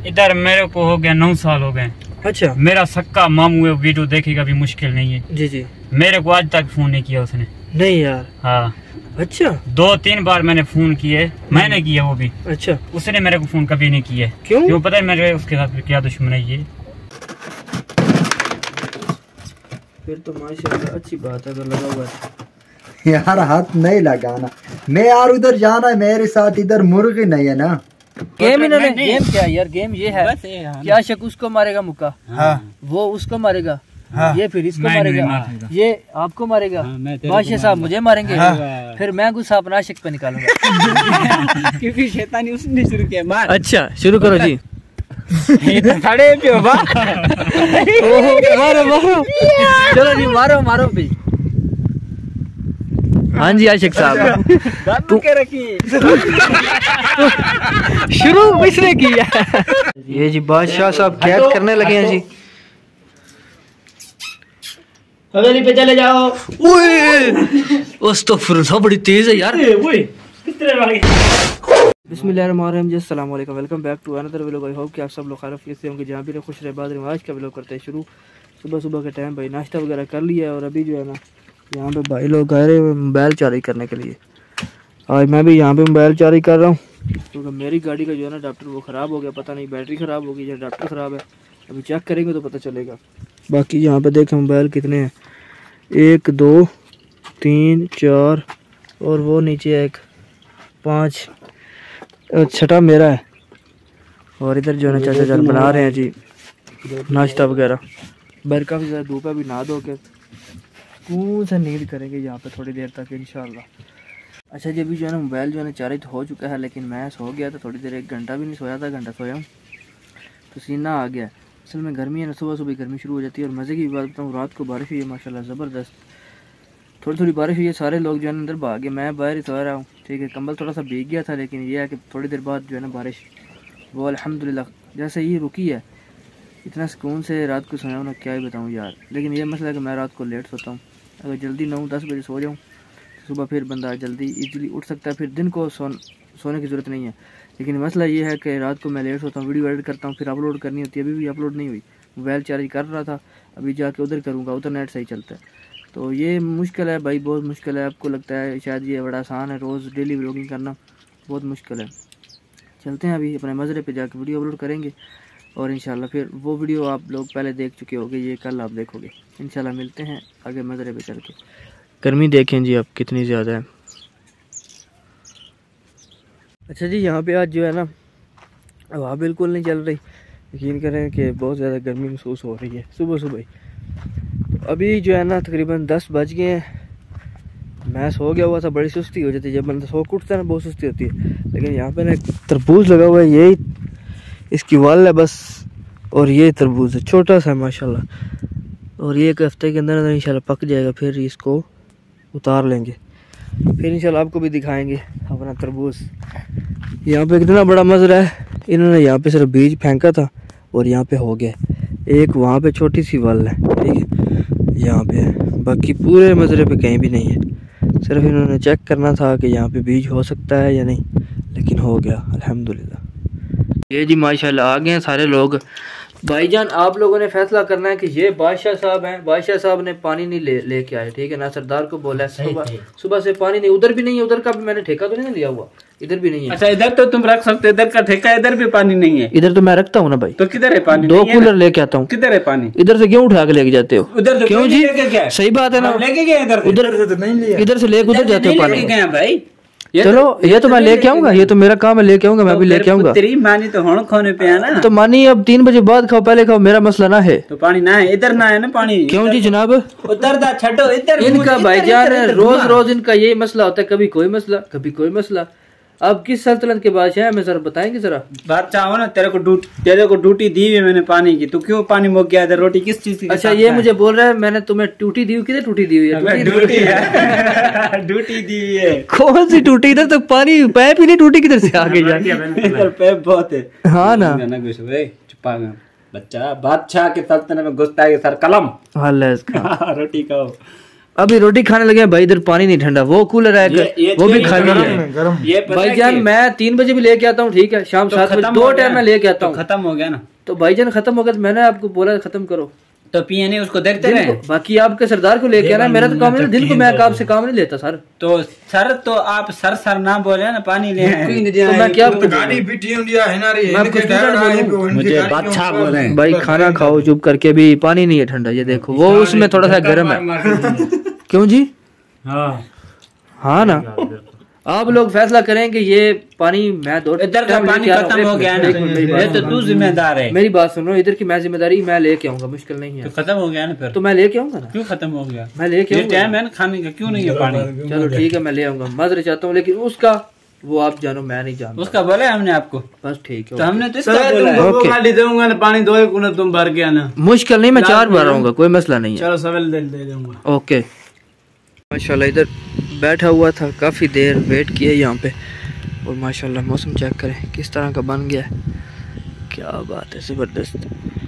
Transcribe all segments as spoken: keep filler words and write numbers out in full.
इधर मेरे को हो गया नौ साल हो गए। अच्छा। मेरा सक्का मामू है, वीडियो देखेगा भी मुश्किल नहीं है। जी जी। मेरे को आज तक फोन नहीं किया उसने। नहीं यार। हाँ। अच्छा। दो तीन बार मैंने फोन किए, मैंने किया वो भी। अच्छा। उसने मेरे को फोन कभी नहीं किया। क्यों? क्यों पता है मेरे उसके साथ क्या दुश्मनी है। फिर तो माशाल्लाह अच्छी बात है अगर लगा हुआ है। यार हाथ नहीं लगाना, मैं यार उधर जाना है मेरे साथ, इधर मुर्गी नहीं है ना। गेम इन्होंने गेम क्या यार, गेम ये है क्या शक उसको मारेगा मुक्का, हाँ वो उसको मारेगा, हाँ। ये फिर इसको मारेगा, ये आपको मारेगा, बादशाह साहब मुझे मारेंगे, हाँ। फिर मैं गुस्सा अपना शक पे निकालूंगा क्योंकि शैतानी उसने शुरू किया। मार। अच्छा शुरू करो जी। खड़े पे मारो मारो, चलो जी मारो मारो भी। हाँ जी आशिक साहब तू के रखी शुरू किसने किया? ये जी बादशाह साहब कैद करने लगे हैं जी। हवेली पे चले जाओ। अस्तगफुरुल्लाह बड़ी तेज है यार। बिस्मिल्लाहिर्रहमानिर्रहीम जी, अस्सलाम वालेकुम, welcome back to another vlog. I hope कि आप सब लोग खैरियत से होंगे, जहाँ भी रहे खुश रहे बाद में। आज का व्लॉग करते हैं शुरू। सुबह सुबह के टाइम भाई नाश्ता वगैरह कर लिया है और अभी जो है ना यहाँ पे भाई लोग आए रहे मोबाइल चार्ज करने के लिए। आज मैं भी यहाँ पे मोबाइल चार्ज कर रहा हूँ क्योंकि मेरी गाड़ी का जो है ना अडाप्टर वो ख़राब हो गया, पता नहीं बैटरी ख़राब हो गई या अडाप्टर ख़राब है, अभी चेक करेंगे तो पता चलेगा। बाकी यहाँ पे देखें मोबाइल कितने हैं, एक दो तीन चार और वो नीचे एक पाँच, छठा मेरा है। और इधर जो है ना चाचा जान बना रहे हैं जी नाश्ता वगैरह। बाहर काफ़ी ज़्यादा धूप है, अभी नहा धो के सुकून से नींद करेंगे यहाँ पे थोड़ी देर तक इंशाल्लाह। अच्छा जी अभी जो है ना मोबाइल जो है ना चार्ज हो चुका है, लेकिन मैं सो गया था थोड़ी देर, एक घंटा भी नहीं सोया था, घंटा सोया हूँ तो सीना आ गया। असल में गर्मी है ना, सुबह सुबह गर्मी शुरू हो जाती है। और मज़े की बात बताऊँ, रात को बारिश हुई है माशाल्लाह ज़बरदस्त, थोड़ी थोड़ी बारिश हुई है, सारे लोग जो है अंदर भाग गए, मैं बाहर ही सो रहा हूँ। ठीक है, कंबल थोड़ा सा भीग गया था, लेकिन यह है कि थोड़ी देर बाद जो है ना बारिश वो अल्हम्दुलिल्लाह जैसे ही रुकी है, इतना सुकून से रात को सोया हूँ ना क्या ही बताऊँ यार। लेकिन ये मसला है कि मैं रात को लेट सोता हूँ, अगर जल्दी नौ दस बजे सो जाऊँ तो सुबह फिर बंदा जल्दी इजीली उठ सकता है, फिर दिन को सो सोने की ज़रूरत नहीं है। लेकिन मसला ये है कि रात को मैं लेट सोता हूँ, वीडियो एडिट करता हूँ, फिर अपलोड करनी होती है, अभी भी अपलोड नहीं हुई। मोबाइल चार्ज कर रहा था, अभी जाके उधर करूँगा, उधर नेट सही चलता है। तो ये मुश्किल है भाई, बहुत मुश्किल है। आपको लगता है शायद ये बड़ा आसान है, रोज़ डेली व्लॉगिंग करना बहुत मुश्किल है। चलते हैं अभी अपने मज़रे पे जाके वीडियो अपलोड करेंगे और इंशाल्लाह फिर वो वीडियो आप लोग पहले देख चुके होंगे, ये कल आप देखोगे इंशाल्लाह। मिलते हैं आगे मज़रे पे चल के। गर्मी देखें जी अब कितनी ज़्यादा है। अच्छा जी यहाँ पे आज जो है ना हवा बिल्कुल नहीं चल रही, यकीन करें कि बहुत ज़्यादा गर्मी महसूस हो रही है सुबह सुबह ही। तो अभी जो है ना तकरीबन दस बज गए हैं, मैं सो गया हुआ था, बड़ी सुस्ती हो जाती है जब बंदा सो के उठता है ना, बहुत सुस्ती होती है। लेकिन यहाँ पे ना तरबूज लगा हुआ है, यही इसकी वाल है बस, और ये तरबूज है छोटा सा माशाल्लाह, और ये एक हफ्ते के अंदर अंदर इंशाल्लाह पक जाएगा, फिर इसको उतार लेंगे, फिर इंशाल्लाह आपको भी दिखाएंगे अपना तरबूज। यहाँ पे कितना बड़ा मज़रा है, इन्होंने यहाँ पे सिर्फ बीज फेंका था और यहाँ पे हो गया, एक वहाँ पे छोटी सी वाल है, ठीक है यहाँ पे है, बाकी पूरे मज़रे पे कहीं भी नहीं है। सिर्फ इन्होंने चेक करना था कि यहाँ पे बीज हो सकता है या नहीं, लेकिन हो गया अल्हम्दुलिल्लाह। ये जी माशाल्लाह आ गए हैं सारे लोग। भाईजान आप लोगों ने फैसला करना है कि ये बादशाह साहब हैं, बादशाह साहब ने पानी नहीं ले लेके आए, ठीक है ना, सरदार को बोला सुबह सुबह से पानी नहीं, उधर भी नहीं है, उधर का भी मैंने ठेका तो नहीं लिया हुआ, इधर भी नहीं है। अच्छा इधर तो तुम रख सकते, इधर का ठेका, इधर भी पानी नहीं है। इधर तो मैं रखता हूँ ना भाई। तो किधर है पानी? दो कूलर लेके आता हूँ। किधर है पानी? इधर से क्यों उठा के लेके जाते हो? उधर क्यों जी? सही बात है ना, लेके गए इधर, उधर से तो नहीं लिया, इधर से लेके उधर जाते हो पानी भाई। चलो ये तो मैं लेके आऊंगा, ये तो मेरा काम है, लेके आऊंगा, मैं भी लेके आऊंगा। तेरी मानी तो होने खाने पे है ना, तो मानी अब तीन बजे बाद खाओ, पहले खाओ, मेरा मसला ना है। तो पानी ना है, इधर ना है ना पानी। क्यों जी जनाब? उधर दा छठो, इधर इनका भाईजान रोज रोज इनका यही मसला होता है, कभी कोई मसला कभी कोई मसला। अब किस सल्तनत के बादशाह है हमें जरा बताएंगे जरा। बादशाह हो ना, तेरे को ड्यूटी तेरे को ड्यूटी दी है मैंने पानी की, तू क्यों पानी मुक गया इधर? रोटी किस चीज की? अच्छा ये मुझे बोल रहा है मैंने तुम्हें टूटी दी हुई, किधर टूटी दी हुई है? ड्यूटी है ड्यूटी दी हुई है। कौन सी टूटी? इधर तक पानी पैप ही नहीं टूटी, किधर से आगे जाके? इधर पैप बहुत है। हाँ ना चुपा बच्चा, बादशाह के सल्तनत में घुसता है सर कलम। हाँ रोटी खाओ। अभी रोटी खाने लगे हैं भाई, इधर पानी नहीं ठंडा, वो कूलर है ये- ये वो भी ये खाली गरम है है, गरम। ये पता है भाईजान कि- मैं तीन बजे भी लेके आता हूँ, ठीक है, शाम तो सात बजे खत्म दो हो गया टाइम मैं ना? लेके आता तो हूँ। खत्म हो गया ना, तो भाईजान खत्म हो गया तो मैंने आपको बोला खत्म करो, तो पिए नहीं, उसको देखते दिन रहे। को- बाकी आपके सरदार को लेके आना, मेरा तो काम नहीं, दिन को मैं आपसे काम नहीं लेता सर। तो सर, तो आप सर सर ना बोले ना, पानी ले आए। तो मैं क्या आपको गाड़ी बिठी इंडिया है ना रे, मैं इनके कुछ टायर नहीं आए बोलूं। पे, इनके मुझे गाड़ी बादशाह के बोल रहे हैं। ऊपर- भाई खाना खाओ चुप करके, भी पानी नहीं है ठंडा, ये देखो वो उसमें थोड़ा सा गर्म है। क्यों जी? हाँ हाँ ना, आप लोग फैसला करें कि ये पानी मैं दो इधर का टाइम पानी लेके आ रहा हूँ। खत्म हो एक गया मिनट, ना, एक मिनट, मेरी ये बात तो सुनो। तू जिम्मेदार है। मेरी बात सुनो, इधर की मैं जिम्मेदारी मैं लेके आऊंगा, मुश्किल नहीं तो है। खत्म हो गया ना फिर, तो मैं लेके आऊंगा ना, क्यों खत्म हो गया? मैं लेके ये आऊंगा। टाइम है ना खाने का, क्यों नहीं है पानी? चलो ठीक है, मैं ले आऊंगा, मदर चाहता हूँ, लेकिन उसका वो आप जानो, मैं नहीं जानता। उसका बोला है हमने आपको, बस ठीक है, तो हमने तो इसका सर बोला है। तुमको ओके। गाड़ी दूंगा ना, पानी दो एक तुम भर के आना। मुश्किल नहीं, मैं चार बार आऊंगा, कोई मसला नहीं है। चलो सवेल दे दे दूंगा। ओके। माशाल्लाह इधर बैठा हुआ था, काफ़ी देर वेट किया यहाँ पे, और माशाल्लाह मौसम चेक करें किस तरह का बन गया है, क्या बात है, ज़बरदस्त।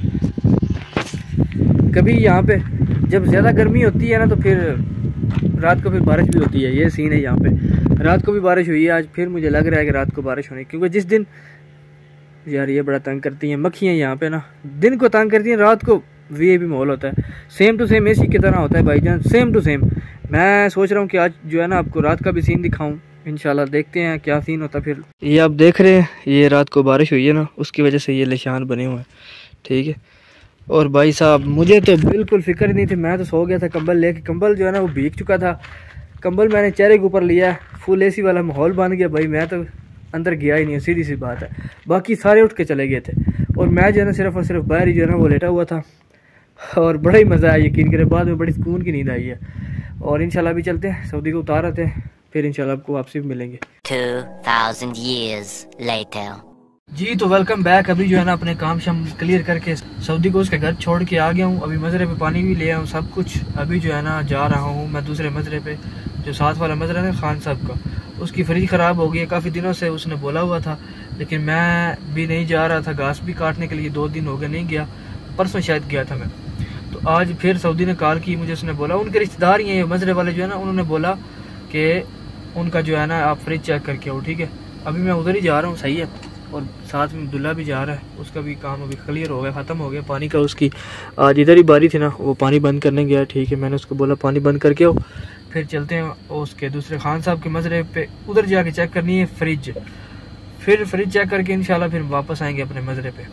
कभी यहाँ पे जब ज़्यादा गर्मी होती है ना, तो फिर रात को फिर बारिश भी होती है, ये सीन है यहाँ पे। रात को भी बारिश हुई है आज, फिर मुझे लग रहा है कि रात को बारिश होनी, क्योंकि जिस दिन यार ये बड़ा तंग करती हैं मक्खियाँ यहाँ पे ना, दिन को तंग करती हैं, रात को वी आई पी माहौल होता है, सेम टू सेम एसी की तरह होता है भाईजान, सेम टू सेम। मैं सोच रहा हूँ कि आज जो है ना आपको रात का भी सीन दिखाऊं, इंशाल्लाह देखते हैं क्या सीन होता। फिर ये आप देख रहे हैं, ये रात को बारिश हुई है ना, उसकी वजह से ये निशान बने हुए हैं, ठीक है। और भाई साहब मुझे तो बिल्कुल फिक्र नहीं थी, मैं तो सो गया था कंबल लेके, कंबल जो है ना वो भीग चुका था, कंबल मैंने चेहरे के ऊपर लिया, फुल एसी वाला माहौल बन गया भाई, मैं तो अंदर गया ही नहीं, सीधी सी बात है। बाकी सारे उठ के चले गए थे, और मैं जो है ना सिर्फ और सिर्फ बाहर ही जो है ना वो लेटा हुआ था, और बड़ा ही मज़ा आया, यकीन करें, बाद में बड़ी सुकून की नींद आई है। और इंशाल्लाह भी चलते हैं, सऊदी को उतार आते हैं, फिर इंशाल्लाह आपको वापसी भी मिलेंगे। two thousand years later. जी तो वेलकम बैक। अभी जो है ना अपने काम शाम क्लियर करके सऊदी को उसके घर छोड़ के आ गया हूँ, अभी मजरे पे पानी भी ले आया हूँ, सब कुछ। अभी जो है ना जा रहा हूँ मैं दूसरे मजरे पे, जो साथ वाला मजरा है खान साहब का, उसकी फ्रिज ख़राब हो गई है, काफ़ी दिनों से उसने बोला हुआ था, लेकिन मैं भी नहीं जा रहा था, घास भी काटने के लिए दो दिन हो गए नहीं गया, परसों शायद गया था मैं। तो आज फिर सऊदी ने कॉल की मुझे, उसने बोला उनके रिश्तेदार ही हैं मजरे वाले जो है ना, उन्होंने बोला कि उनका जो है ना आप फ्रिज चेक करके आओ, ठीक है। अभी मैं उधर ही जा रहा हूँ, सही है, और साथ में अब्दुल्ला भी जा रहा है, उसका भी काम अभी क्लियर हो गया, ख़त्म हो गया पानी का। उसकी आज इधर ही बारी थी ना, वो पानी बंद करने गया, ठीक है, मैंने उसको बोला पानी बंद करके आओ, फिर चलते हैं उसके दूसरे खान साहब के मजरे पे, उधर जाके चेक करनी है फ्रिज, फिर फ्रिज चेक करके इंशाल्लाह फिर वापस आएंगे अपने मजरे पे।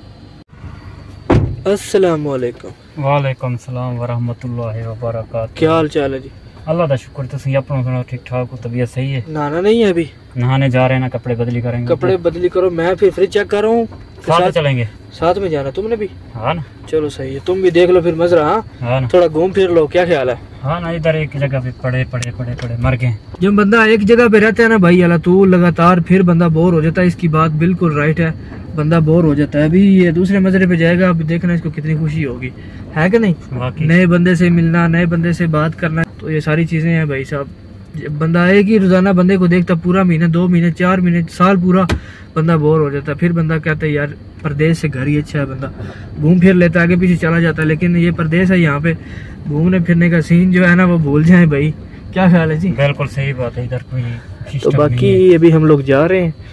अस्सलाम वालेकुम। वालेकुम सलाम वरहमतुल्लाहि वबरकातुहू। क्या हाल चाल है जी? अल्लाह का शुक्र, तुम अपना सुनो, ठीक ठाक हो, तबीयत सही है? नहाना नहीं है अभी? नहाने जा रहे हैं ना, कपड़े बदली करेंगे। कपड़े बदली करो, मैं फिर फ्रिज चेक कर रहा हूँ, साथ में चलेंगे। साथ में जाना तुमने भी? हाँ ना, चलो सही है, तुम भी देख लो फिर मजरा। हाँ हाँ ना, थोड़ा घूम फिर लो, क्या ख्याल है? हाँ ना, इधर एक जगह पे पड़े पड़े पड़े पड़े मर गए। जब बंदा एक जगह पे रहता है ना भाई अल्लाह तू लगातार, फिर बंदा बोर हो जाता है, इसकी बात बिल्कुल राइट है, बंदा बोर हो जाता है। अभी ये दूसरे मजरे पे जाएगा, अभी देखना इसको कितनी खुशी होगी, है कि नहीं? बाकी नए बंदे से मिलना, नए बंदे से बात करना, तो ये सारी चीजें हैं भाई साहब। जब बंदा एक ही रोजाना बंदे को देखता, पूरा महीना, दो महीने, चार महीने, साल पूरा बंदा बोर हो जाता है, फिर बंदा कहता है यार परदेश से घर ही अच्छा है, बंदा घूम फिर लेता है, आगे पीछे चला जाता है। लेकिन ये परदेश है, यहाँ पे घूमने फिरने का सीन जो है ना वो भूल जाए भाई, क्या ख्याल है जी? बिल्कुल सही बात है, इधर कोई तो सिस्टम बाकी अभी हम लोग जा रहे हैं,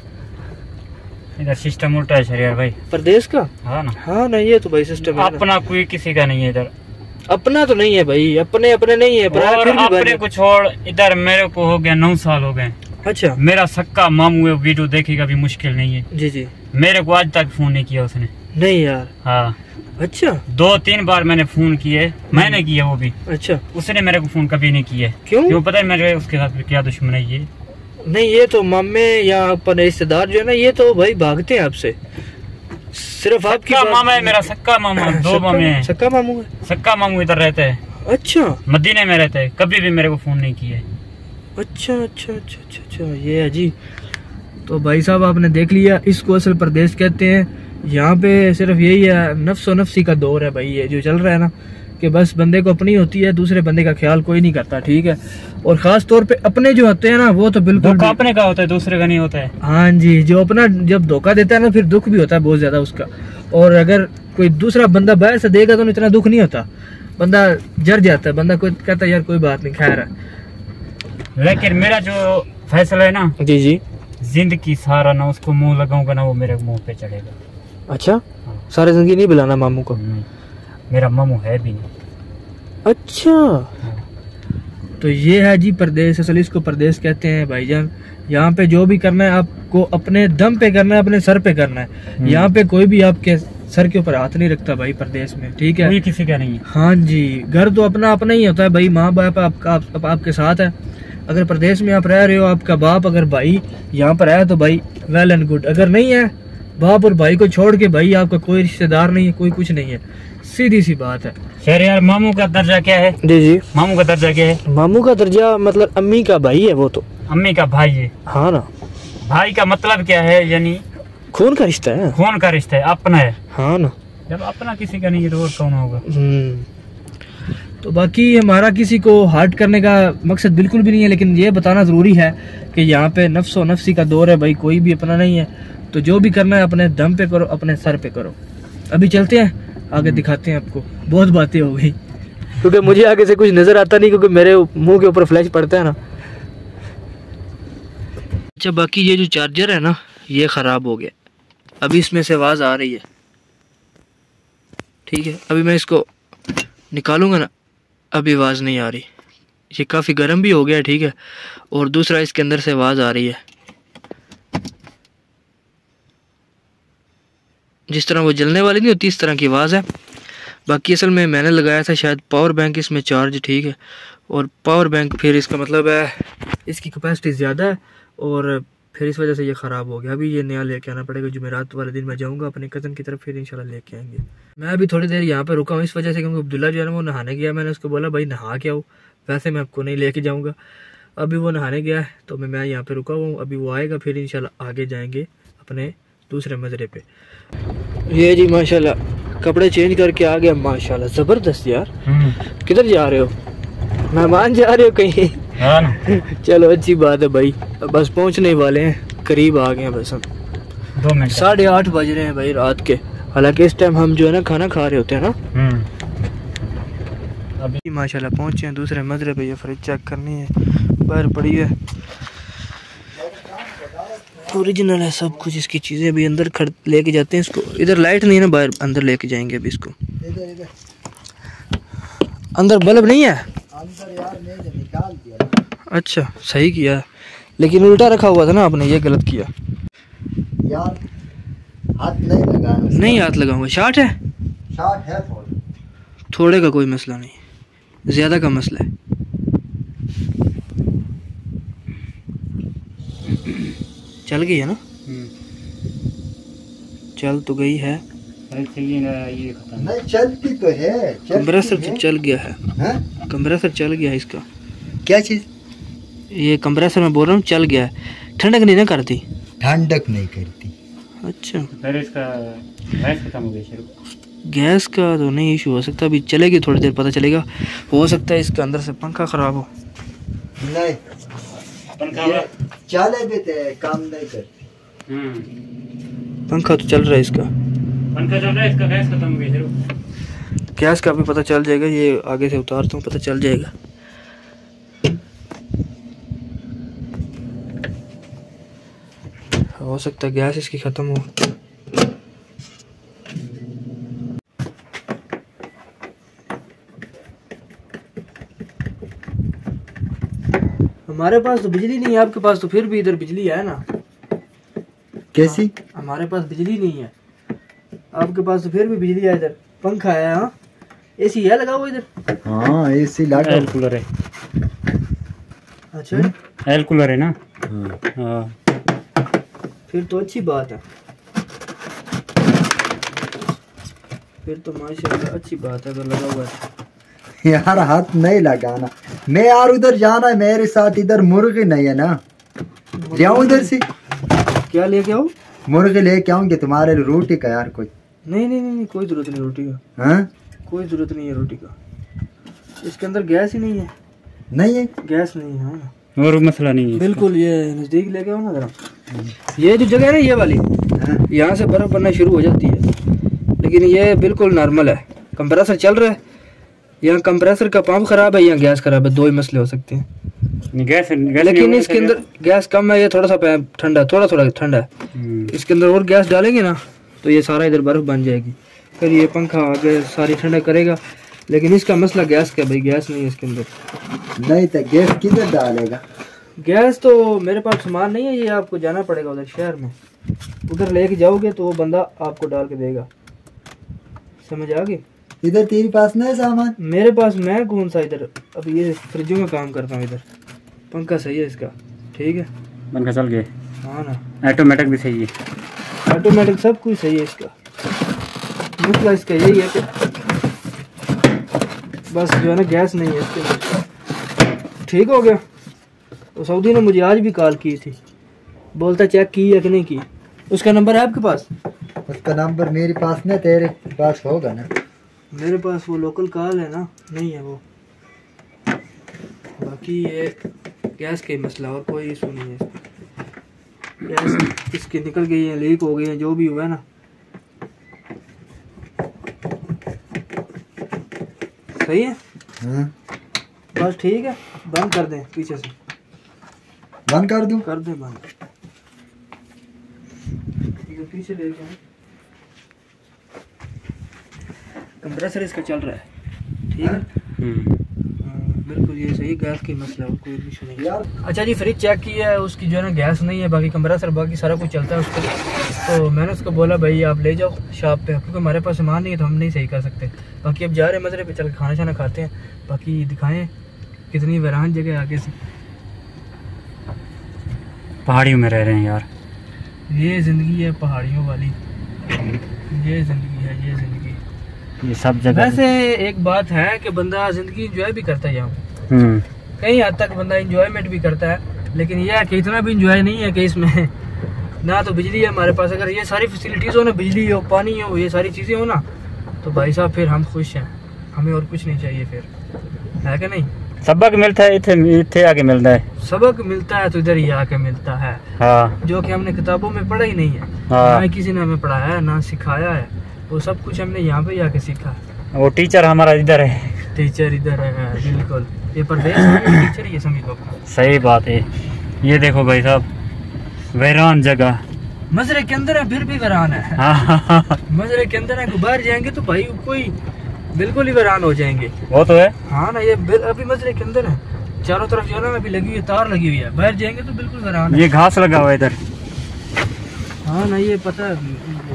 इधर सिस्टम उल्टा है शरीर भाई, परदेश का। हाँ ना, हाँ ना, ये तो भाई सिस्टम है ना। अपना कोई किसी का नहीं है इधर, अपना तो नहीं है भाई, अपने अपने नहीं है, पराया और फिर भी अपने बने। को छोड़, इधर मेरे को हो गया नौ साल हो गए। अच्छा मेरा सक्का मामू है, वीडियो देखेगा भी मुश्किल नहीं है, जी जी। मेरे को आज तक फोन नहीं किया उसने। नहीं यार, हाँ, अच्छा दो तीन बार मैंने फोन किए, मैंने किया वो भी, अच्छा, उसने मेरे को फोन कभी नहीं किया। क्यों? क्यों पता है मेरे उसके साथ क्या दुश्मन है ये? नहीं ये तो मामे या अपने रिश्तेदार जो है ना, ये तो भाई भागते हैं आपसे, सिर्फ आपकी सक्का बात- मामा है मेरा, सक्का मामा, दो सक्का- मामे हैं। सक्का मामू है? सक्का मामू इधर रहते हैं, अच्छा मदीने में रहते हैं, कभी भी मेरे को फोन नहीं किए। अच्छा अच्छा अच्छा अच्छा अच्छा, ये है जी। तो भाई साहब आपने देख लिया, इसको असल प्रदेश कहते हैं। यहाँ पे सिर्फ यही है, नफ्सो नफ्सी का दौर है भाई, ये जो चल रहा है ना, कि बस बंदे को अपनी होती है, दूसरे बंदे का ख्याल कोई नहीं करता, ठीक है। और खास तौर पे अपने जो होते हैं ना, वो तो बिल्कुल धोखा भी- अपने का होता है, दूसरे का नहीं होता है। हाँ जी, जो अपना जब धोखा देता है ना, फिर दुख भी होता है बहुत ज्यादा उसका। और अगर कोई दूसरा बंदा बाहर से देगा तो इतना दुख नहीं होता, बंदा जर जाता है, बंदा कोई कहता है यार कोई बात नहीं खैर है। लेकिन मेरा जो फैसला है ना जी जी, जिंदगी सारा ना उसको मुंह लगाऊंगा ना वो मेरे मुंह पे चढ़ेगा। अच्छा, सारी जिंदगी नहीं बुलाना मामू को? नहीं, मेरा मामू है भी नहीं। अच्छा, तो ये है जी परदेश, असल इसको परदेश कहते हैं भाईजान। यहाँ पे जो भी करना है आपको अपने दम पे करना है, अपने सर पे करना है। यहाँ पे कोई भी आपके सर के ऊपर हाथ नहीं रखता भाई परदेश में, ठीक है? कोई किसी का नहीं है। हाँ जी, घर तो अपना अपना ही होता है भाई, माँ बाप आपका आप, आप, आपके साथ है। अगर प्रदेश में आप रह रहे हो, आपका बाप अगर भाई यहाँ पर है तो भाई वेल एंड गुड, अगर नहीं है बाप और भाई को छोड़ के भाई आपका कोई रिश्तेदार नहीं है, कोई कुछ नहीं है, सीधी सी बात है। खैर यार, मामू का दर्जा क्या है? जी जी, मामू का दर्जा क्या है? मामू का दर्जा मतलब अम्मी का भाई है वो तो। अम्मी का भाई है। हाँ ना, भाई का मतलब क्या है? यानी खून का रिश्ता है। खून का रिश्ता है, अपना है। हाँ ना, जब अपना किसी का नहीं है तो और कौन होगा? हम्म, तो बाकी हमारा किसी को हर्ट करने का मकसद बिल्कुल भी नहीं है, लेकिन ये बताना ज़रूरी है कि यहाँ पे नफ्सो नफ्सी का दौर है भाई, कोई भी अपना नहीं है। तो जो भी करना है अपने दम पे करो, अपने सर पे करो। अभी चलते हैं आगे, दिखाते हैं आपको। बहुत बातें हो गई क्योंकि मुझे आगे से कुछ नज़र आता नहीं, क्योंकि मेरे मुंह के ऊपर फ्लैश पड़ता है ना। अच्छा, बाकी ये जो चार्जर है ना ये ख़राब हो गया, अभी इसमें से आवाज़ आ रही है, ठीक है? अभी मैं इसको निकालूंगा ना, अभी आवाज़ नहीं आ रही। ये काफ़ी गर्म भी हो गया, ठीक है? और दूसरा इसके अंदर से आवाज़ आ रही है, जिस तरह वो जलने वाली नहीं होती इस तरह की आवाज़ है। बाकी असल में मैंने लगाया था शायद पावर बैंक इसमें चार्ज, ठीक है? और पावर बैंक फिर इसका मतलब है इसकी कैपेसिटी ज़्यादा है और फिर इस वजह से ये ख़राब हो गया। अभी ये नया लेके आना पड़ेगा, जुमेरात वाले दिन मैं जाऊँगा अपने कज़न की तरफ, फिर इंशाल्लाह लेके आएंगे। मैं अभी थोड़ी देर यहाँ पे रुका हूँ इस वजह से क्योंकि अब्दुल्ला जो है ना वो नहाने गया। मैंने उसको बोला भाई नहा के आओ, वैसे मैं आपको नहीं लेके जाऊँगा। अभी वो नहाने गया है तो मैं मैं यहाँ पे रुका हुआ हूँ, अभी वो आएगा फिर इंशाल्लाह आगे जाएंगे अपने दूसरे मजरे पे। ये जी माशाल्लाह कपड़े चेंज करके आ गया, माशाल्लाह ज़बरदस्त यार। किधर जा रहे हो? मेहमान जा रहे हो कहीं? हाँ ना। चलो अच्छी बात है भाई, बस पहुंचने वाले हैं, करीब आ गए हैं बस हम। दो मिनट, साढ़े आठ बज रहे हैं भाई रात के, हालांकि इस टाइम हम जो है ना खाना खा रहे होते हैं ना। अभी माशाल्लाह पहुंचे हैं दूसरे मजरे पे। ये फ्रिज चेक करनी है, बाहर पड़ी है, ओरिजिनल है सब कुछ। इसकी चीज़ें भी अंदर खड़ लेके जाते हैं इसको। इधर लाइट नहीं है ना, बाहर अंदर लेके जाएंगे अभी इसको। अंदर बल्ब नहीं है अंदर यार, मैंने निकाल दिया। अच्छा सही किया, लेकिन उल्टा रखा हुआ था ना आपने, ये गलत किया यार। हाथ नहीं लगाना। नहीं हाथ लगाऊंगा, शार्ट है। शार्ट है थोड़ा, थोड़े का कोई मसला नहीं, ज़्यादा का मसला है। चल गई है ना? चल तो गई है, ये खत्म। नहीं चलती तो है। कंप्रेसर तो चल गया है। हाँ? कंप्रेसर चल गया है इसका। क्या चीज? ये कंप्रेसर मैं बोल रहा हूँ चल गया है। ठंडक नहीं ना करती? ठंडक नहीं करती। अच्छा, फिर इसका गैस खत्म हो गई शुरू। गैस का तो नहीं इशू हो सकता, अभी चलेगी थोड़ी देर पता चलेगा। हो सकता है इसके अंदर से पंखा ख़राब हो। नहीं पंखा चले भी थे, काम नहीं करती। पंखा तो चल रहा है इसका, पंखा चल रहा है, इसका गैस खत्म हो गई शुरू। गैस का भी पता चल जाएगा। ये आगे से उतारता हूँ, पता चल जाएगा। हो सकता है गैस इसकी ख़त्म हो। हमारे पास तो बिजली नहीं है, आपके पास तो फिर भी इधर बिजली है ना? कैसी? हमारे पास बिजली नहीं है, आपके पास तो फिर भी बिजली है। इधर पंखा है, हाँ एसी है लगा हुआ इधर। हाँ एसी लगा। एयर कूलर है। अच्छा एयर कूलर है ना? हाँ। हाँ, फिर तो अच्छी बात है, फिर तो माशाल्लाह अच्छी बात है अगर लगा हुआ है। यार हाथ नहीं लगाना। मैं यार उधर जाना है मेरे साथ, इधर मुर्गी नहीं है ना, ले आऊं इधर से? क्या लेके आओ? मुर्गी लेके आऊंगे तुम्हारे लिए, रोटी का यार कोई। नहीं नहीं नहीं, कोई जरूरत नहीं रोटी का। हाँ? कोई जरूरत नहीं है रोटी का, इसके अंदर गैस ही नहीं है। नहीं है गैस नहीं है। हाँ और मसला नहीं है बिल्कुल। ये नज़दीक लेके आओ ना जरा। ये जो जगह है ना ये वाली, यहाँ से बर्फ़ बनना शुरू हो जाती है, लेकिन ये बिल्कुल नॉर्मल है। कंप्रेसर चल रहा है, यहाँ कंप्रेसर का पंप खराब है, यहाँ गैस खराब है, दो ही मसले हो सकते हैं। गैस गैस लेकिन इसके अंदर गैस कम है, ये थोड़ा सा ठंडा थोड़ा थोड़ा ठंडा है। इसके अंदर और गैस डालेंगे ना तो ये सारा इधर बर्फ बन जाएगी, फिर ये पंखा आगे सारी ठंडा करेगा। लेकिन इसका मसला गैस का, भाई गैस नहीं है इसके अंदर। नहीं तो गैस किधर डालेगा? गैस तो मेरे पास सामान नहीं है, ये आपको जाना पड़ेगा उधर शहर में, उधर लेके जाओगे तो वो बंदा आपको डाल के देगा, समझ आ गई? इधर तेरे पास नहीं सामान? मेरे पास मैं कौन सा इधर, अब ये फ्रिजों में काम करता हूँ इधर। पंखा सही है इसका, ठीक है, पंखा चल गए। हाँ ना, ऑटोमेटिक भी सही है, ऑटोमेटिक सब कुछ सही है इसका। मसला इसका यही है कि बस जो है ना गैस नहीं है इसके अंदर। ठीक हो गया। तो सऊदी ने मुझे आज भी कॉल की थी, बोलता चेक की या कि नहीं की। उसका नंबर है आपके पास? उसका नंबर मेरे पास नहीं, तेरे पास होगा ना। मेरे पास वो लोकल कॉल है ना, नहीं है वो। बाकी ये गैस का ही मसला, और कोई इशू नहीं है इसमें। गैस इसकी निकल गई है, लीक हो गई है, जो भी हुआ है ना। सही है। हाँ। बस ठीक है, बंद कर दें पीछे से। बंद कर दूं? कर दें बंद। पीछे ले जाए, कंप्रेसर इसका चल रहा है, ठीक है। बिल्कुल ये सही, गैस की मसला है, कोई इशू नहीं है। अच्छा जी, फ्रिज चेक किया है, उसकी जो है ना गैस नहीं है, बाकी कंप्रेसर बाकी सारा कुछ चलता है उसके लिए। तो मैंने उसको बोला भाई आप ले जाओ शॉप पे, क्योंकि हमारे पास सामान नहीं है तो हम नहीं सही कर सकते। बाकी अब जा रहे हैं मजरे पे, चल खाना शाना खाते हैं। बाकी दिखाएं कितनी वीरान जगह आगे से। पहाड़ियों में रह रहे हैं यार, ये जिंदगी है पहाड़ियों वाली, ये जिंदगी है, ये जिंदगी। ये सब जगह। वैसे एक बात है कि बंदा जिंदगी एंजॉय भी करता है यहाँ पे, हम्म कई हद तक बंदा एंजॉयमेंट भी करता है। लेकिन यह है कि इतना भी एंजॉय नहीं है कि इसमें ना तो बिजली है हमारे पास। अगर ये सारी फैसिलिटीज़ हो ना, बिजली हो, पानी हो, ये सारी चीज़ें हो ना, तो भाई साहब फिर हम खुश हैं, हमें और कुछ नहीं चाहिए फिर, है कि नहीं? सबक मिलता है, इथे इथे आके मिलता है। सबक मिलता है तो इधर ही आके मिलता है, हाँ। जो कि हमने किताबों में पढ़ा ही नहीं है, हाँ। ना किसी ने हमें पढ़ाया है, ना सिखाया है। वो सब कुछ हमने यहाँ पे आके सीखा। वो टीचर हमारा इधर है, टीचर इधर है, बिल्कुल। ये परदेश में टीचर ही समझ लो। सही बात है। ये देखो भाई साहब, वीरान जगह, मजरे के अंदर है फिर भी वीरान है। हाँ। मजरे के अंदर है, बाहर जाएंगे तो भाई कोई बिल्कुल ही वीरान हो जाएंगे। वो तो है। हाँ ना, ये अभी मजरे के अंदर है, चारों तरफ जो है ना अभी लगी हुई है, तार लगी हुई है, बाहर जाएंगे तो बिल्कुल वीरान है। ये घास लगा हुआ है इधर। हाँ ना, ये पता है।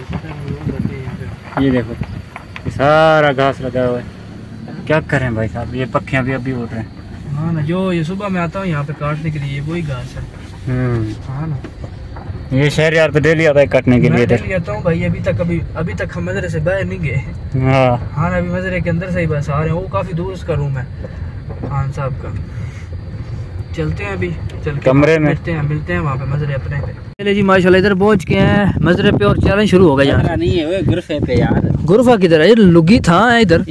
ये देखो, ये सारा घास लगा हुआ है। क्या करें भाई साहब, ये पक्षियाँ भी अभी उड़ रहे हैं। हाँ ना, जो ये सुबह मैं आता हूँ यहाँ पे काटने के लिए, वही घास है। हम्म हाँ ना, ये शहर यार तो डेली आता है काटने के लिए मैं इधर। डेली आता हूँ भाई। अभी तक अभी अभी तक हम मजरे से बाहर नहीं गए। हाँ हाँ ना, अभी मजरे के अंदर से ही बस आ रहे हैं। वो काफी दूर उसका रूम है खान साहब का। चलते हैं अभी, चल के कमरे में मिलते हैं मिलते हैं वहाँ पे मजरे अपने पे। चले जी माशाल्लाह, इधर पहुँच गए हैं मजरे पे और चैलेंज शुरू हो गया। यहाँ नहीं है वो गुरफे पे यार। गुरफा किधर है? लुगी था इधर।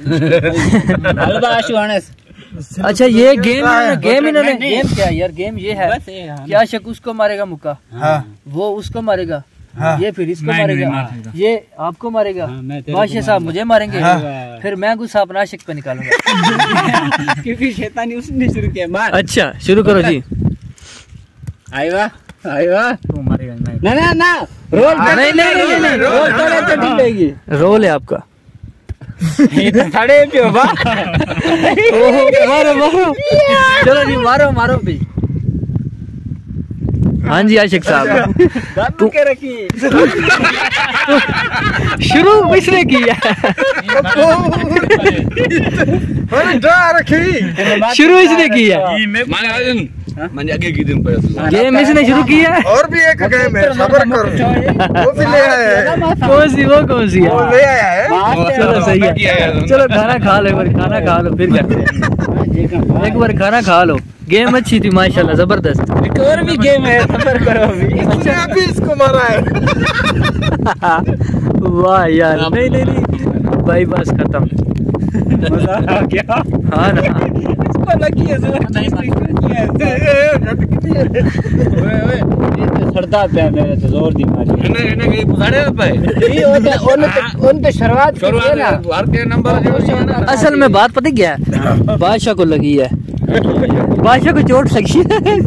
अच्छा ये गेम गेम इन्होंने गेम क्या यार, गेम ये है क्या शक उसको मारेगा मुक्का, वो उसको मारेगा, ये फिर इसको मारेगा, ये आपको मारेगा, बादशाह साहब मुझे मारेंगे, फिर मैं गुस्सा अपना आशिक पे निकालूंगा। क्योंकि शैतानी उसने शुरू किया। मार। अच्छा शुरू करो जी। आएगा आएगा तू मारेगा। ना ना ना रोल नहीं नहीं नहीं रोल करे तो ठीक रहेगी। रोल है आपका। खड़े पे हो बा। मारो मारो, चलो जी मारो मारो भी। हाँ जी आशिक साहब, तू के रखी शुरू किसने किया? शुरू इसने किया, गेम इसने शुरू किया। और भी एक गेम है, सबर करो। वो भी ले आया है। कौन सी? वो कौन सी वो है? ले आया है। चलो सही है, चलो खाना खा लो, एक बार खाना खा लो फिर क्या, एक बार खाना खा लो। गेम अच्छी थी माशाल्लाह, जबरदस्त। एक और भी गेम है, सफर करो अभी। इसने अभी इसको मारा है। वाह यार, नहीं नहीं नहीं भाई बस खत्म। क्या? हाँ ना, ऊपर लगी है जोर नहीं सरदा पे मेरे तो जोर दी मारी इन्हें इन्हें कहीं पुसाड़े पे ये उन उन उन पे शुरुआत की है ना बाहर के नंबर असल में बात पता क्या है बादशाह को लगी है बादशाह को चोट लगी है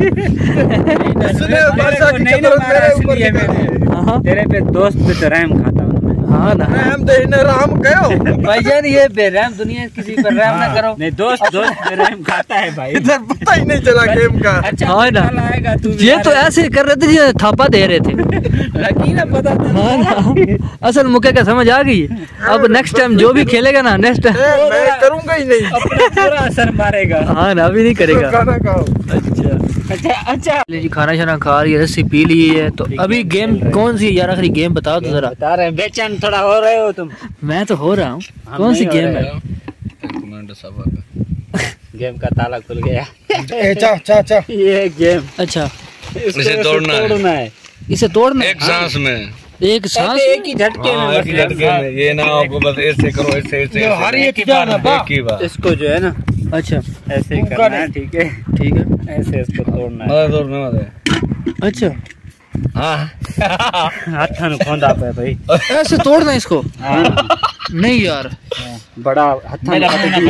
तेरे पे दोस्त पे तो रहम खाता हूँ हाँ ना हम तो इन्हें राम कहो भाईजान ये बेरहम दुनिया किसी पर रहम ना करो नहीं दोस्त दोस्त पे रहम खाता है भाई इधर पता ही नहीं चला गेम का हाँ ना आएगा तू ये तो ऐसे कर रहे थे जैसे थापा दे रहे थे लगी ना पता था हाँ ना असल मुके का समझ आ गई अब नेक्स्ट टाइम जो भी खेलेगा ना नेक्स्ट टाइम मैं करूंगा ही नहीं अपना पूरा असर मारेगा हाँ ना अभी नहीं करेगा खाना खाओ अच्छा अच्छा अच्छा ले जी खाना शाना खा रही है रस्सी पी ली है तो अभी गेम कौन सी यार आखिरी गेम बताओ तो जरा बता रहे बेचैन थोड़ा हो रहे हो तुम मैं तो हो रहा हूँ कौन सी गेम है गेम का ताला खुल गया ए चा चा चा ये गेम अच्छा इसे तोड़ना है। तोड़ना है इसे तोड़ना एक सांस में एक सांस एक ही झटके में हाँ, एक ही झटके में ये ना आपको बस ऐसे करो ऐसे ऐसे ऐसे। हर एक एक जाना बा ही बार इसको जो है ना अच्छा ऐसे ही करना है ठीक है ठीक है ऐसे इसको तोड़ना है मदद तोड़ना मदद अच्छा हाँ हाथ में खोंदा पे भाई ऐसे तोड़ना है इसको नहीं यार बड़ा हत्था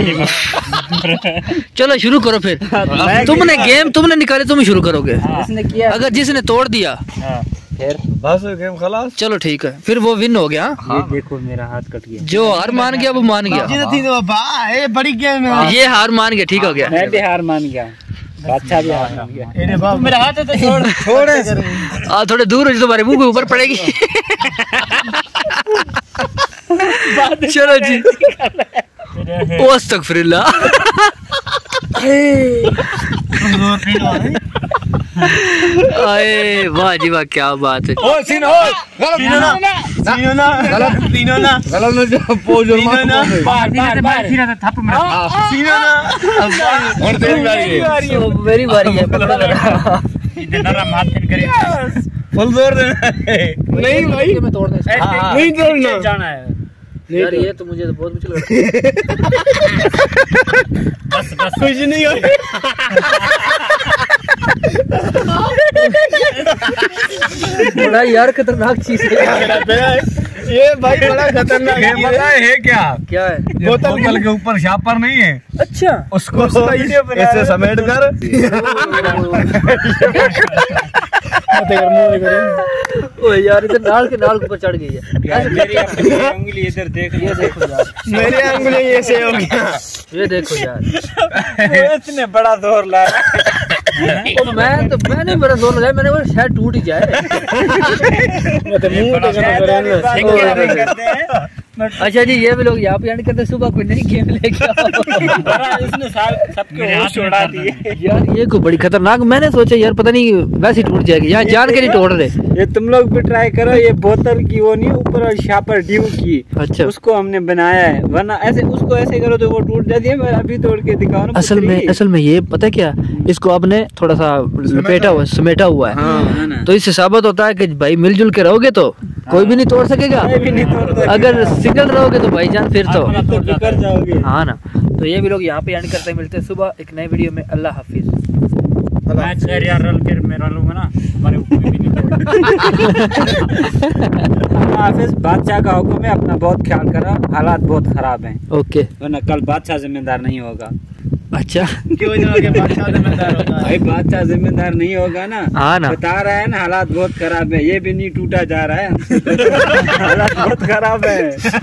चलो शुरू करो फिर तुमने गेम तुमने निकाले तुम ही शुरू करोगे इसने किया अगर जिसने तोड़ दिया फिर बस गेम खलास चलो ठीक है फिर वो विन हो गया ये देखो मेरा हाथ कट गया जो हार मान गया वो मान गया बा ए बड़ी गेम है ये हार मान गया ठीक हो गया मैं भी हार मान गया अच्छा भी हार मान गया एने बा मेरा हाथ है तो छोड़ छोड़ आ थोड़े दूर हो जो तुम्हारे मुंह के ऊपर पड़ेगी चलो जी ओ अस्तगफिरुल्लाह आए वाह जी वाह क्या बात है ओ सीन ओ सीनो ना सीनो ना गलत सीनो ना गलत ना पोजो ना बार बार बार फिर थप मार सीनो ना और तेरी बारी है मेरी बारी है पकड़ो इधर नरम हाथ फिर करे फुल जोर देना है नहीं भाई मैं तोड़ना इसको। नहीं तोड़ना जाना है यार ये तो मुझे तो बहुत मुश्किल लग रहा बस बस कुछ नहीं हो बड़ा यार खतरनाक चीज है ये भाई बड़ा खतरनाक है पता है क्या क्या है बोतल के ऊपर शापर नहीं है अच्छा उसको ऐसे समेट कर ओ यार इधर नाल के नाल के ऊपर चढ़ गई है यार मेरी अपनी उंगली इधर देख ये देखो यार मेरी उंगली ऐसे हो गया ये देखो यार इतने बड़ा जोर ला तो मैं तो मैंने बड़ा जोर लगाया मैंने बोला शायद टूट ही जाए अच्छा जी ये भी लोग यहाँ पे एंड करते सुबह कोई नई गेम लेके आओ इसने सबके होश उड़ा दिए यार ये को बड़ी खतरनाक मैंने सोचा यार पता नहीं वैसे टूट जाएगी यहाँ जान के नहीं तोड़ रहे ये तुम लोग भी ट्राई करो ये बोतल की वो नहीं ऊपर और शापर ड्यू की अच्छा उसको हमने बनाया है वरना ऐसे उसको ऐसे करो तो वो टूट जाती है मैं अभी तोड़ के दिखाऊं ना असल में असल में ये पता क्या इसको आपने थोड़ा सा लपेटा हुआ समेटा हुआ है तो इससे साबित होता है कि भाई मिलजुल के रहोगे तो कोई भी नहीं तोड़ सकेगा भी नहीं तोड़ सकेगा। अगर सिंगल रहोगे तो भाईजान फिर तो तो बिखर जाओगे हाँ ना तो ये भी लोग यहाँ पे एंड करते मिलते हैं सुबह एक नए वीडियो में अल्लाह हाफिज मैं यार रल कर मैं रलूंगा ना हमारे ऊपर भी नहीं हाफिज बादशाह का हुक्म है अपना बहुत ख्याल करो हालात बहुत खराब हैं ओके वरना कल बादशाह जिम्मेदार नहीं होगा अच्छा क्यों जाके बादशाह जिम्मेदार होता है भाई बादशाह जिम्मेदार नहीं होगा ना हाँ ना बता रहा है ना हालात बहुत खराब है ये भी नहीं टूटा जा रहा है हालात बहुत खराब है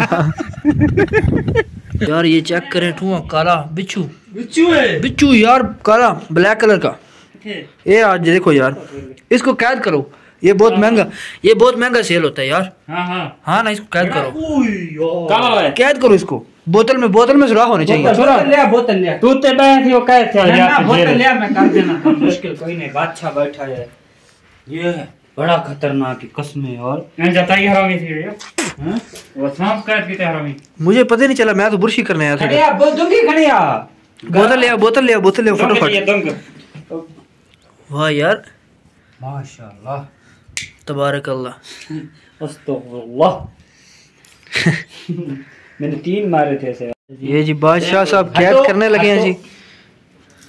यार ये चेक करें ठुआ काला बिच्छू बिच्छू है बिच्छू यार काला ब्लैक कलर का ये आज देखो यार इसको कैद करो ये बहुत महंगा ये बहुत महंगा सेल होता है यार हाँ हाँ हाँ ना इसको कैद करो कहाँ है कैद करो इसको बोतल में बोतल में सुराख होने चाहिए बोतल लिया बोतल लिया तू ते बैठ वो कह थे बोतल लिया मैं कर देना मुश्किल कोई नहीं बादशाह बैठा है ये बड़ा खतरनाक है कसमें और मैं जताई हरामी थी हां वो सांप काट के हरामी मुझे पता ही नहीं चला मैं तो बुरशी करने आया था खड़िया दूंगी खड़िया बोतल लिया बोतल लिया बोतल लिया फटाफट दूंगा वाह यार माशाल्लाह तबारक अल्लाह अस्तगफुरुल्लाह मैंने तीन मारे थे ऐसे ये जी बादशाह साहब कैद करने लगे हैं जी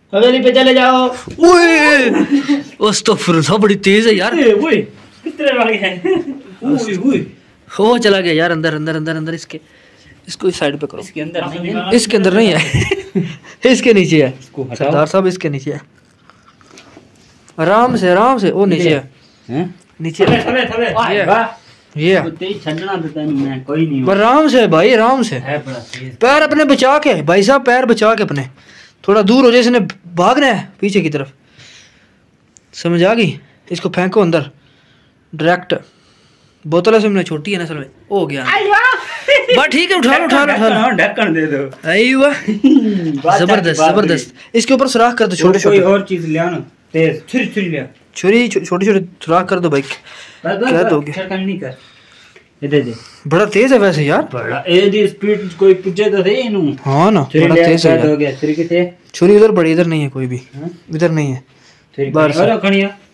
हवेली पे चले जाओ। ओए अस्तगफुरुल्लाह, बड़ी तेज है यार। ए, ओए कितने वाले हैं। ओए ओए हो चला गया यार अंदर अंदर अंदर अंदर। इसके इसको इस साइड पे करो। इसके अंदर नहीं है। इसके अंदर नहीं है इसके नीचे है सरदार साहब, इसके नीचे है। आराम से आराम से। वो नीचे है, हैं? नीचे थले है। थले थले ये वाह ये है। वो तेज छड़ना देता नहीं मैं, कोई नहीं हूँ। आराम से भाई, आराम से। है बड़ा तेज। पैर अपने बचा के भाई साहब, पैर बचा के अपने। थोड़ा दूर हो जाए, इसने भागना है पीछे की तरफ, समझ आ गई। इसको फेंको अंदर डायरेक्ट। बोतल है में छोटी है ना, असल में हो गया। बस ठीक है, उठा लो उठा लो उठा लो। ढक्कन दे दो। अय्वा जबरदस्त जबरदस्त। इसके ऊपर सुराख कर दो छोटे कोई छोटे। और चीज ले आओ ना, तेज छुरी छुरी ले आओ। छुरी छोटे छोटे सुराख कर दो भाई। बस बस क्या बस, दोगे? छड़कन नहीं कर। ये दे दे। बड़ा तेज है वैसे यार। बड़ा ए दी स्पीड कोई पूछे तो थे इनु। हाँ ना, छुरी बड़ा ले तेज है हो यार। गया। छुरी किथे? छुरी उधर पड़ी, इधर नहीं है कोई भी, हाँ? इधर नहीं है। छुरी बस। और खड़िया।